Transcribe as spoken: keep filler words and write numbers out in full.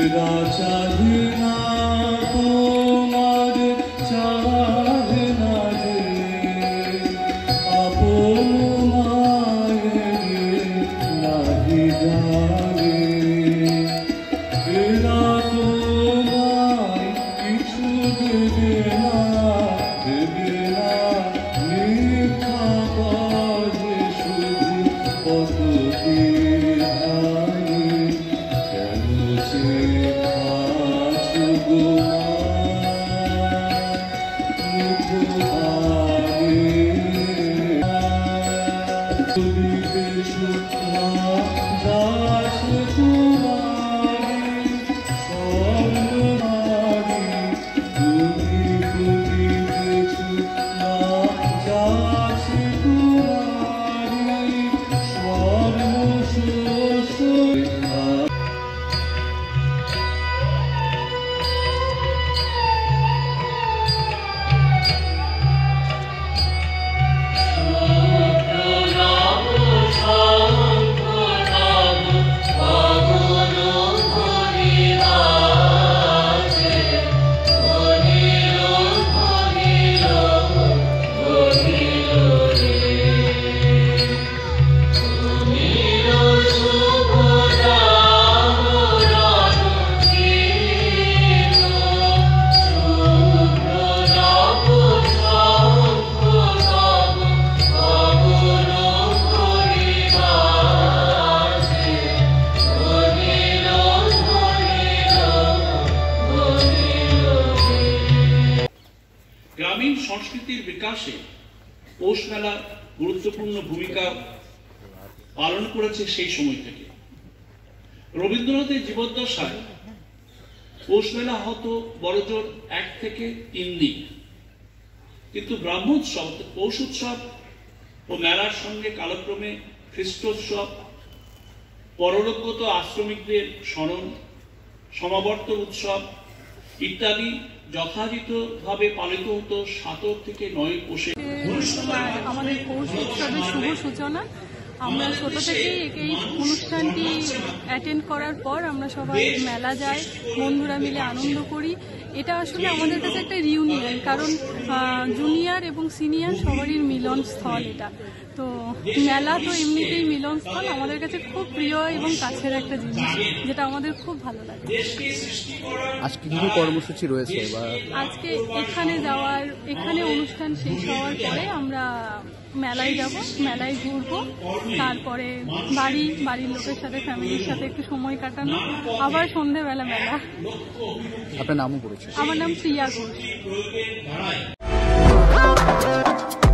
গ্রামীণ সংস্কৃতির বিকাশে পৌষ মেলা গুরুত্বপূর্ণ ভূমিকা পালন করেছে সেই সময় থেকে। রবীন্দ্রনাথের জীবদ্দশায় পৌষ মেলা হতো বড়জোর এক থেকে তিন দিন, কিন্তু ব্রহ্মোৎসব পৌষ উৎসব ও মেলার সঙ্গে কালক্রমে খ্রিস্টোৎসব, পরলোকগত আশ্রমিকদের স্মরণ, সমাবর্তন উৎসব ইত্যাদি যথাযথভাবে পালিত হতো সাত থেকে নয় পৌষে। আমাদের পৌষ উৎসবের শুভ সূচনা। আমরা ছোট থেকেই এই অনুষ্ঠানটি অ্যাটেন্ড করার পর আমরা সবাই মেলা যাই, বন্ধুরা মিলে আনন্দ করি। এটা আসলে আমাদের কাছে একটা রিউনিয়ন, কারণ জুনিয়র এবং সিনিয়র সবারই মিলন স্থল এটা। তো মেলা তো এমনিতেই মিলন স্থল, আমাদের কাছে খুব প্রিয় এবং কাছের একটা জিনিস, যেটা আমাদের খুব ভালো লাগে। আজকে কি কর্মসূচি রয়েছে? আজকে এখানে যাওয়ার, এখানে অনুষ্ঠান শেষ হওয়ার পরে আমরা মেলায় যাব, মেলায় ঘুরবো, তারপরে বাড়ি বাড়ির লোকের সাথে, ফ্যামিলির সাথে একটু সময় কাটানো, আবার সন্ধ্যেবেলা মেলা। আপনার নামও পড়েছে? আমার নাম প্রিয়া ঘোষ।